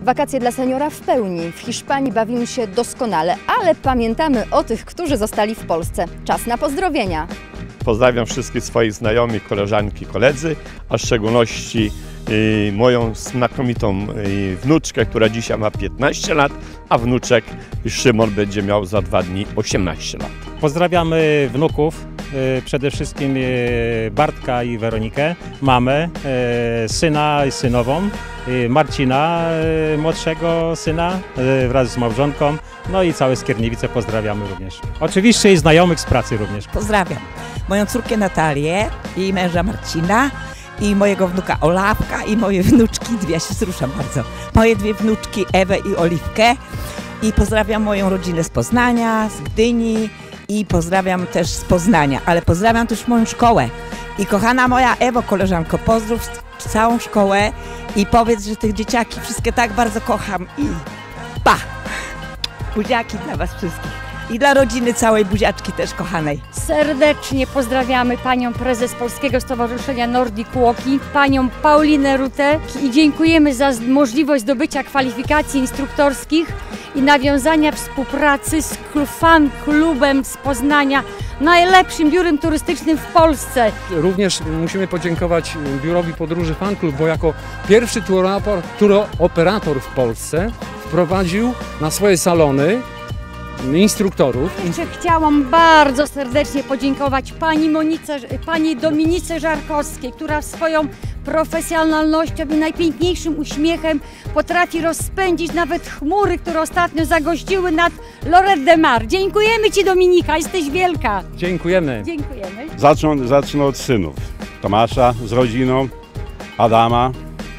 Wakacje dla seniora w pełni. W Hiszpanii bawimy się doskonale, ale pamiętamy o tych, którzy zostali w Polsce. Czas na pozdrowienia. Pozdrawiam wszystkich swoich znajomych, koleżanki, koledzy, a w szczególności moją znakomitą wnuczkę, która dzisiaj ma 15 lat, a wnuczek Szymon będzie miał za 2 dni 18 lat. Pozdrawiamy wnuków, przede wszystkim Bartka i Weronikę, mamę, syna i synową, Marcina, młodszego syna wraz z małżonką, no i całe Skierniewice pozdrawiamy również. Oczywiście i znajomych z pracy również. Pozdrawiam moją córkę Natalię i męża Marcina i mojego wnuka Olafka i moje wnuczki, ja się wzruszam bardzo, moje 2 wnuczki Ewę i Oliwkę i pozdrawiam moją rodzinę z Poznania, z Gdyni i pozdrawiam też z Poznania, ale pozdrawiam też moją szkołę i kochana moja Ewo, koleżanko, pozdrów całą szkołę i powiedz, że tych dzieciaki wszystkie tak bardzo kocham i pa! Buziaki dla was wszystkich. I dla rodziny całej buziaczki też kochanej. Serdecznie pozdrawiamy panią prezes Polskiego Stowarzyszenia Nordic Walking, panią Paulinę Rutek i dziękujemy za możliwość zdobycia kwalifikacji instruktorskich i nawiązania współpracy z fan klubem z Poznania, najlepszym biurem turystycznym w Polsce. Również musimy podziękować Biurowi Podróży Fan Club, bo jako pierwszy touroperator w Polsce wprowadził na swoje salony instruktorów. Jeszcze chciałam bardzo serdecznie podziękować pani Dominice Żarkowskiej, która swoją profesjonalnością i najpiękniejszym uśmiechem potrafi rozpędzić nawet chmury, które ostatnio zagościły nad Lloret de Mar. Dziękujemy Ci, Dominika, jesteś wielka. Dziękujemy. Dziękujemy. Zacznę od synów. Tomasza z rodziną, Adama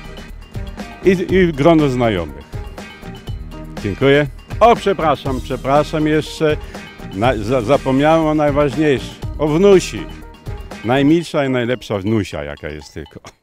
i grono znajomych. Dziękuję. O, przepraszam jeszcze, zapomniałem o najważniejszym, o wnusi. Najmilsza i najlepsza wnusia, jaka jest tylko.